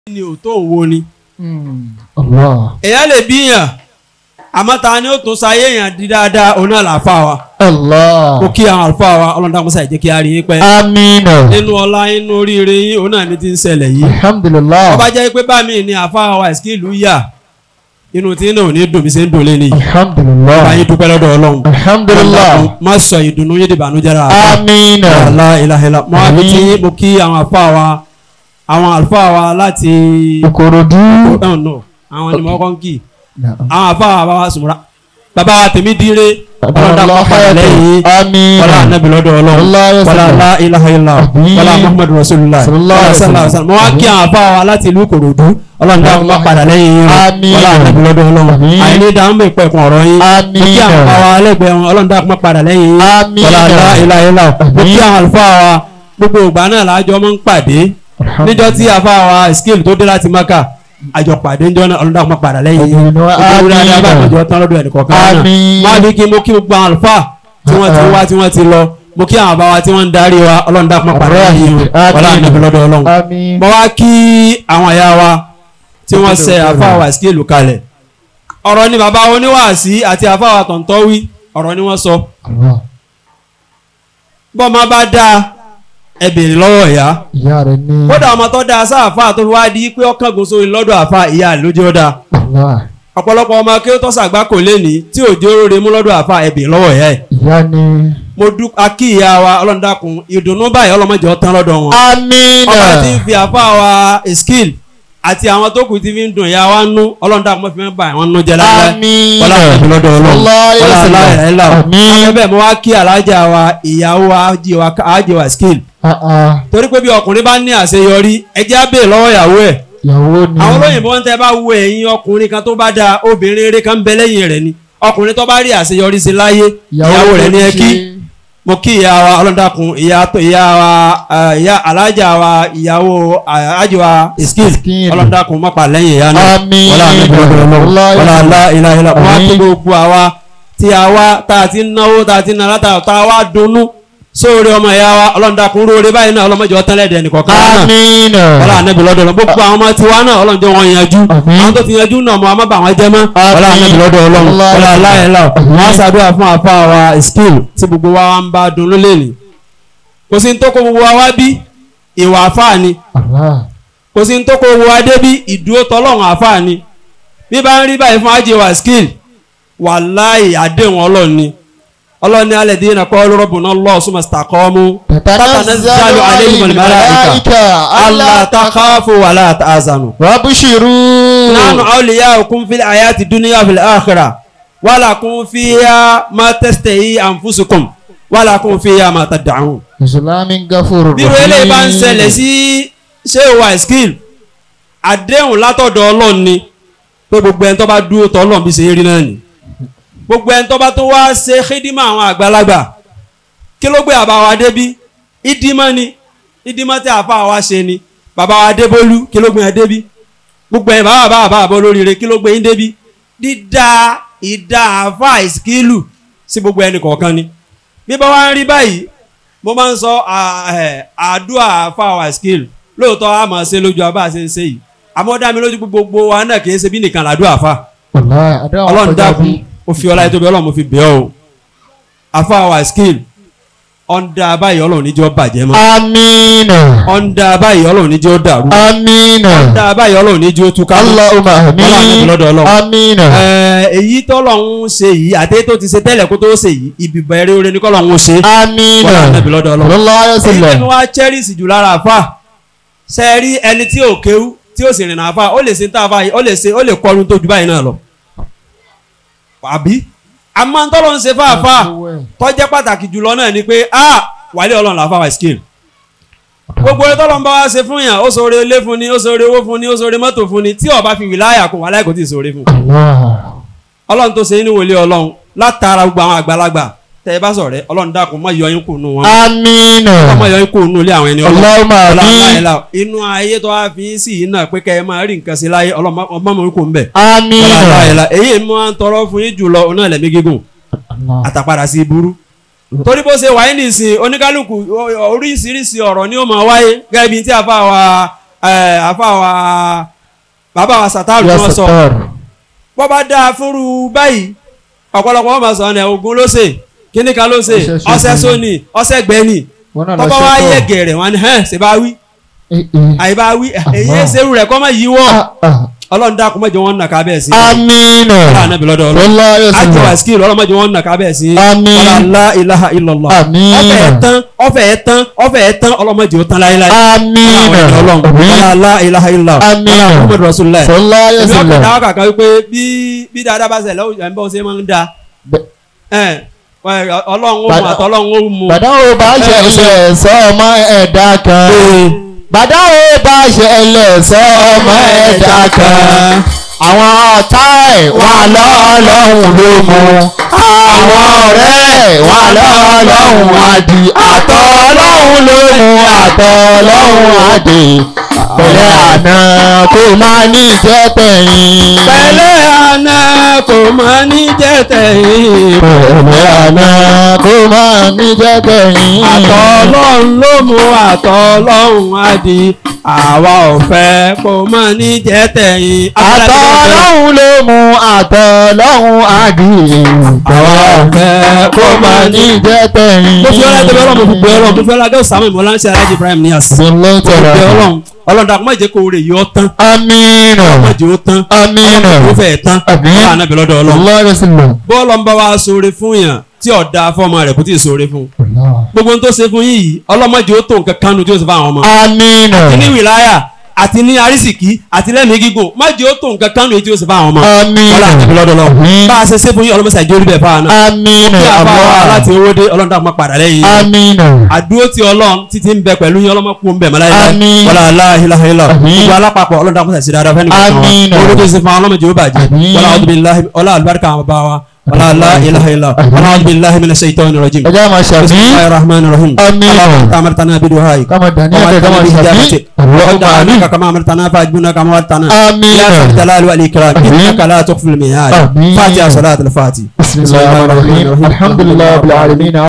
ni ò tó wo ni. Allah. èèyàn lè bíyàn àmọ́ ta ni ó tún sáyé èèyàn di dáadáa òun náà làáfà wa. Allah. ó kí àwọn àlùfáà wa ọlọ́run dákun ṣàì jẹ́ kí a rí yín pẹ́. Amina. nínú ọlá inú oríire yín òun náà ni ti ń ṣẹlẹ̀ yìí. Alhamdulillah. ọba jẹ́ pé bá mi ní àfáà wa ìsìkìlú yà inú tí náà ò ní dùn mí ṣe ń dùn lé nìyí. Alhamdulillah. bá yín dúpẹ́ lọ́dọ̀ ọlọ́run. Alhamdulillah. má sọ ìdùnnú yín di ìbànújẹ́ rà. Amina. la ilaha illa mo á fi tí mo kí àwọn àfáà wa àwọn àlùfáà wa láti Ìkòròdú. àwọn ni mo kọ́ ń kì àwọn àfáà wa sùnmùrà bàbá wa tèmi dire ọlọ́dà Allah pàpà lẹ́yìn Amina. wàlá anabi lọ́dọ̀ ọlọ́run Allah ya wàlá sallam. la ilaha illa wàlá muhammadu rasulullah Sallallahu alaihi wasallam. mo wá kí àwọn àfáà wa láti ìlú Ìkòròdú ọlọ́dà má padà lẹ́yìn yín Amina. wàlá anabi lọ́dọ̀ ọlọ́run Amina. àìní dáhùn mẹ́ ìpẹ́ ẹ̀kún ọ̀rọ̀ yín mo kí àwọn àfáà wa lẹ́gbẹ̀ẹ́ wọn ọlọ́dà má padà lẹ́yìn yín Amina. wàlá la ilaha illa mo kí àwọn àlùfáà wa gbogbo ìgbà náà lájọ máa ń pàdé níjọ́ tí àfáà wa skill tó dé láti Mákà àjọpàdé ń jọ́nà ọlọ́dà máa padà lẹ́yìn yìí òkúrú dáadáa bá àjọ tán lọ́dọ̀ ẹnìkọ̀ọ̀kan náà máa bí kí mo kí gbogbo àwọn àlùfáà tí wọ́n ti wá tí wọ́n ti lọ mo kí àwọn àbáwá tí wọ́n ń darí wa ọlọ́dà máa padà lẹ́yìn yìí wọ́n láàánú ẹ̀bí lọ́dọ̀ ọlọ́run mo wá kí àwọn àyà wa tí wọ́n ṣe àfáà wa skill kalẹ̀ ọ̀rọ̀ ni bàbá oníwàásí àti àfáà wa tọ̀ntọ́wí ọ̀rọ̀ ni wọ́n sọ bọ́ máa bá dáa ẹ bèrè lọ́wọ́ ìyá Ìyá rẹ̀ ní. kódà ọmọ tó dáa sáàfà tó fi wá di pé ọkàn gùn sórí lọ́dọ̀ àfà ìyá rẹ̀ lójú ọ̀dà Allah. ọ̀pọ̀lọpọ̀ ọmọ kí ó tọ́ sàgbá kò lé ní tí òjò rere mú lọ́dọ̀ àfà ẹ bèrè lọ́wọ́ ìyá ẹ̀. Ìyá ní. mo dúpẹ́ kí ìyá wa ọlọ́run dákun ìdùnnú báyìí ọlọ́mọdé ọ̀tán lọ́dọ̀ wọn. Amina. ọba tí ń fi àfà wa skill àti àwọn tó kù tí fi ń dùn ìyá wa nú ọlọ́run dákun mọ́ fi mẹ́ bá àwọn nú jẹ lára Amina. wọlá àwọn ìlú lọ́dọ̀ ọlọ́run Allah ya wọlá sallam. aláìláìlá Àmín. akẹ́bẹ̀ mo wá kí alájà wa ìyàwó àjẹwà skill torí pé bí ọkùnrin bá ní àṣeyọrí ẹjẹ́ á bèè lọ́wọ́ ìyàwó ẹ̀ Ìyàwó ni. àwọn olóyìnbó ń tẹ́ bá wo ẹ̀yìn ọkùnrin kan tó bá da obìnrin eré kan bẹ lẹ́yìn rẹ̀ ni ọkùnrin tó bá rí àṣeyọrí sí láyé ìyàwó rẹ̀ ní ẹ kí mo kí ìyá wa ọlọ́dàkùn ìyá alájà wa ìyàwó àjẹwà skill ọlọ́dàkùn mọ́pà lẹ́yìn ìyá náà Àmín. wọlá àmì wọlá aláìláìlá wọn á kí gbogbo àwa tí a wá tá a ti náwó tá a ti nà látà tá a wá dunnú sóore ọmọ ìyá wa ọlọ́dàkùn róore báyìí náà ọlọ́mọdé ọtán lẹ́dẹ̀ẹ́ nìkọ̀ọ̀kan náà Amina. wọ́lá ànábì lọ́dọ̀ ọlọ́run gbogbo àwọn ọmọ tiwa náà ọlọ́run jẹ́ wọn yanjú àwọn tó ti yanjú náà mọ àmọ́ bà wọ́n jẹ́ mọ́ wọ́lá ànábì lọ́dọ̀ ọlọ́run wọ́lá aláìlá wọ́n á ṣàdúrà fún àfa wa skill tí gbogbo wa ń bá dun lólè ní. kò sí ní tó kó gbogbo wa wá bí ìwà àfa ni Allah. kò sí ní tó kó gbogbo wa dé bí ìdúró tọ́lọ́run àfa ni bí bá ń rí báyìí fún àjẹwà skill wàláì àdéhùn ọlọ́run ni ọlọ́run ní alladhina qalu rabbuna Allah summa istaqamu tatanazzalu alayhimul malaika alla takhafu wa la tahzanu Wabshiru. nahnu awliyaukum fil hayati dunya fil akhirah wa lakum fiha ma tastahi anfusukum wa lakum fiha ma tad'un. Islamin gafurur bí wẹ́lẹ̀ bá ń ṣẹlẹ̀ sí ṣéwà skill àdéhùn látọ̀dọ̀ ọlọ́run ni pé gbogbo ẹni tó bá dúró tọ́ ọlọ́run bí ṣe é rí náà ni gbogbo ẹni tó bá tó wá ṣe xidima àwọn àgbàlagbà kí ló gbé àbá wa débí ìdímọ́ ni ìdímọ́ tí àfa wa ṣe ni bàbá wa débólú kí ló gbé yẹn débí gbogbo ẹni bàbá àbọ̀ lóríire kí ló gbé yín débí dídá ìdá àfa ìsìkìlù sí gbogbo ẹni kọ̀ọ̀kan ni bí bá wá ń rí báyìí mo máa ń sọ àdúrà àfa wa ìsìkìlù lóòótọ́ a máa ṣe lójú abá ṣe ń ṣe yìí àmọ́ dá mi lójú gbogbo wa náà kì í ṣe bí nìkan làdúrà àfa ọlọ́run dákun ó fi ọlá ìtóbi ọlọ́run mo fi bẹ̀ ọ́ àfa wa skill ọ̀ndà báyìí ọlọ́run níjọ́ bàjẹ́ mọ́ Amina. ọ̀ndà báyìí ọlọ́run níjọ́ dàrú Amina. ọ̀ndà báyìí ọlọ́run níjọ́ túká Allahumma amin. lọ́dọ̀ ọlọ́run Amina. èyí tọ́lọ́run ṣe yìí àti tó ti ṣe tẹ́lẹ̀ kó tó ṣe yìí ìbìbẹ̀rẹ̀ oore ní kọ́lọ́run ṣe Amina. lọ́dọ̀ ọlọ́run Sallallahu alaihi èyí wasallam. tẹ́mi wá chẹ́rìsì jù lára àfa ṣe rí ẹni tí ò kéwú tí ò sì rìnnà àfa ó lè ṣe tá àfa yìí ó lè kọrun tó ju báyìí náà lọ àbí àmọ́ tọ́lọ́ ń ṣe fáfá tọ́jẹ́ pàtàkì jùlọ náà ni pé wàlẹ́ ọlọ́run làfà wà skill gbogbo ẹ tọ́lọ́ ń bá wá ṣe fún yàn ó ṣoore ilé fún ni ó ṣoore owó fún ni ó ṣoore mọ́tò fún ni tí ó bá fi wìláyà kún wàlẹ́ kò tí ì ṣoore fún ọlọ́run tó ṣe inú wòlé ọlọ́run látara gbogbo àwọn àgbàlagbà tẹ́ ẹ bá sọ̀rẹ́ ọlọ́run dákun má yọ yín kù nù wọn Amina. má yọ yín kù nù ilé àwọn ẹni Allahumma amin. inú ayé tó wá fi sí yìí náà pé kẹ́ ẹ máa rí nǹkan sí láyé ọlọ́run má mọ̀ yín kù ń bẹ̀ Amina. èyí mú à ń tọrọ fún yín jùlọ ọ̀nà ẹ̀lẹ́mí gígùn àtàpadà sí burú torí bó ṣe wáyé nìsín oníkálukú oríṣiríṣi ọ̀rọ̀ ni ó máa wáyé gẹ́gẹ́ bí tí a fà wá àfa wa bàbá wa sàtàrù ni wọ́n sọ bọ́ bá dáa fúnru báyìí ọ̀pọ̀lọpọ̀ wọn máa sọ ọ̀nà ogun ló ṣe kíní kan ló ṣe ọṣẹ sóni ọṣẹ gbẹ́ni tọ́pọ̀ wá yẹ gẹ̀rẹ̀ wọn ni ṣe bá wí àyíbá wí èyí ṣerú rẹ̀ kọ́ mọ̀ yíwọ́ ọlọ́run dákun mọ́jọ wọn nà ká bẹ́ẹ̀ sí. amiina. anabi lọ́dọ̀ ọlọ́run àjọ àṣìkì ọlọ́run mọ́jọ wọn nà ká bẹ́ẹ̀ sí. amiina. la ilaha illallah. amiina. ọfẹ ẹ tán ọlọmọdé ó tán láéláé. amiina. ọlọ́run la ilaha illallah. amiina. muhammadu rasulillah. sallallahu alaihi wasallam. èmi ọkọ̀ dáwọ́ kàkà wípé bí dáadáa bá ṣẹlẹ̀ ẹ̀ ń bọ́ ṣe máa ń da. ọlọ́run ó mu àtọ́lọ́run ó mu. bàdáwò bá ṣẹlẹ̀ sọ́ọ̀mọ́ ẹ̀dá kan. bàdáwò bá ṣẹlẹ̀ sọ́ọ̀mọ́ ẹ̀dá kan. àwọn ọ̀tá ẹ̀ wà lọ́ọ̀lọ́hùn ló mú. àwọn ọ̀rẹ́ ẹ̀ wà lọ́ọ̀lọ́hùn àdì. àtọ̀ọ̀lọ́hùn ló mú àtọ̀ọ̀lọ́hùn àdì. pẹ̀lẹ́ àná kò máa ní jẹ́ tẹ̀yìn. pẹ̀lẹ́ àná kò máa ní jẹ́ tẹ̀yìn. pẹ̀lẹ́ àná kò máa ní jẹ́ tẹ̀yìn. àtọ̀ọ̀lọ́hùn ló mú àtọ̀ọ̀lọ́hùn àdì. àwa ò fẹ́ kò máa ní jẹ́ tẹ̀yìn. àtọ̀ọ̀lọ́hùn ló mú àtọ̀ọ̀lọ́hùn àdì. àwa ò fẹ́ kò máa ní jẹ́ tẹ̀yìn. mo fi ọlá ẹgbẹ́ ọlọ́run mo fi gbé ọlọ́run mo fi ọlá ẹgbẹ́ Samuel mọ́láńsì alájí Ibrahim Niass. ọlọ́run dàkú má jẹ́ kó rè yọ tán. amiina. má jẹ́ ó tán. amiina. ọlọ́run fẹ́ tán. amiina. ọlọ́run ànábì lọ́dọ̀ ọlọ́run. bọ́ọ̀lù ń bá wa sóore fún yàn tí ọ̀dà fọ́ọ̀mù rẹ̀ kò tí ì sóore fún. gbogbo ohun tó ṣe fún yìí ọlọ́mọdé ó tó nǹkan kánú tí ó sì fún àwọn ọmọ. amiina. àti ní wìláyà àti ní arísìkí àti lẹ́mìí gígùn má jẹ́ ó tó nǹkan kánú tí ó sì fún àwọn ọmọ. amiina. ọlọ́run ànábì lọ́dọ̀ ọlọ́run. bá a ṣe ṣe fún yín ọlọ́mọṣà ìjọ orí bẹ̀ fáwọn náà. amiina. kí a bá wa láti owó dé ọlọ́run dàgbà padà lẹ́yìn. amiina. àdúró tí ọlọ́run títí ń bẹ pẹ̀lú yín ọlọ́mọ kú ń bẹ̀ mọ́láyé. Àmín. wala la ilaha illa gbogbo alápapọ̀ ọlọ́run dàgbà sí dáadáa fẹ́ni Àmín. orúkọ sí fún ọlọ́mọ jẹ́ ó bàjẹ́ Àmín. wala a'udhu billahi wala albarka àwọn bá wa wala la ilaha illa wala a'udhu billahi minash shaitani rajim. ẹjọ́ máa ṣàmì. bismillahir rahmanir rahim. Àmín. amartana biduhai kama daniel kama ṣàmì. وأدعونك كما أمرتنا فأجبنا كما وعدتنا آمين. يا ذا الجلال والإكرام إنك لا تخفي الميعاد آمين. فاتحة صلاة الفاتحة بسم الله الرحمن الرحيم الحمد لله رب العالمين.